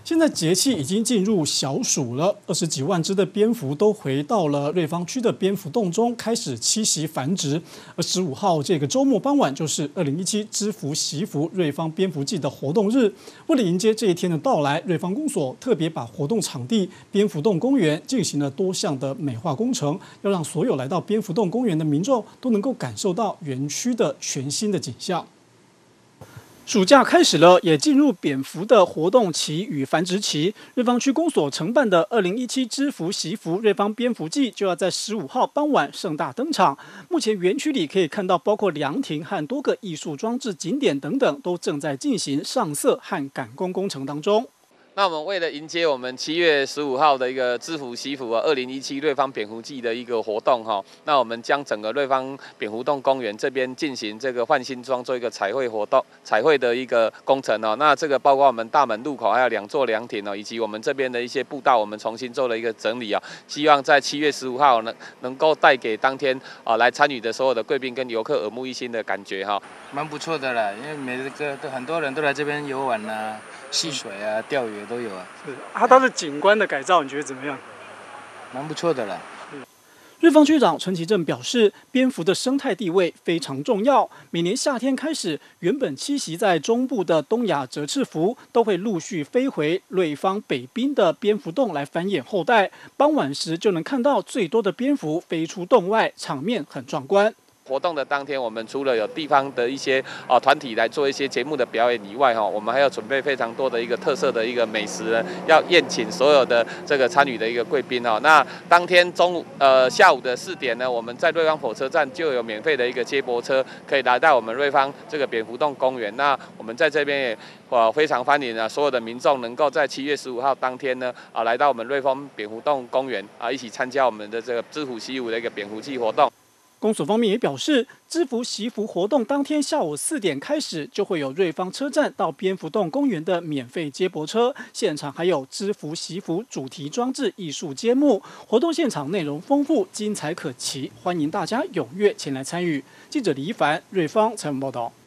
现在节气已经进入小暑了，20几万只的蝙蝠都回到了瑞芳区的蝙蝠洞中，开始栖息繁殖。而15号这个周末傍晚，就是2017知福惜福瑞芳蝙蝠季的活动日。为了迎接这一天的到来，瑞芳公所特别把活动场地蝙蝠洞公园进行了多项的美化工程，要让所有来到蝙蝠洞公园的民众都能够感受到园区的全新的景象。暑假开始了，也进入蝙蝠的活动期与繁殖期。瑞芳区公所承办的2017知福惜福瑞芳蝙蝠季就要在15号傍晚盛大登场。目前园区里可以看到，包括凉亭和多个艺术装置景点等等，都正在进行上色和赶工工程当中。 那我们为了迎接我们7月15号的一个知福惜福2017瑞芳蝙蝠季的一个活动哈，那我们将整个瑞芳蝙蝠洞公园这边进行这个换新装，做一个彩绘活动、彩绘的一个工程哦。那这个包括我们大门入口还有2座凉亭哦，以及我们这边的一些步道，我们重新做了一个整理啊，希望在7月15号能够带给当天来参与的所有的贵宾跟游客耳目一新的感觉哈。 蛮不错的啦，因为每个很多人都来这边游玩啊。戏水啊，钓鱼都有啊。 是它的景观的改造，你觉得怎么样？ 蛮不错的啦。 瑞芳区长陈其正表示，蝙蝠的生态地位非常重要。每年夏天开始，原本栖息在中部的东亚折翅蝠都会陆续飞回瑞芳北滨的蝙蝠洞来繁衍后代。傍晚时就能看到最多的蝙蝠飞出洞外，场面很壮观。 活动的当天，我们除了有地方的一些团体来做一些节目的表演以外，我们还要准备非常多的一个特色的一个美食呢，要宴请所有的这个参与的一个贵宾哦。那当天下午的4点呢，我们在瑞芳火车站就有免费的一个接驳车，可以来到我们瑞芳这个蝙蝠洞公园。那我们在这边也非常欢迎所有的民众能够在7月15号当天呢来到我们瑞芳蝙蝠洞公园一起参加我们的这个知福惜福的一个蝙蝠季活动。 公所方面也表示，知福惜福活动当天下午4点开始，就会有瑞芳车站到蝙蝠洞公园的免费接驳车，现场还有知福惜福主题装置艺术揭幕。活动现场内容丰富，精彩可期，欢迎大家踊跃前来参与。记者李一凡，瑞芳采访报道。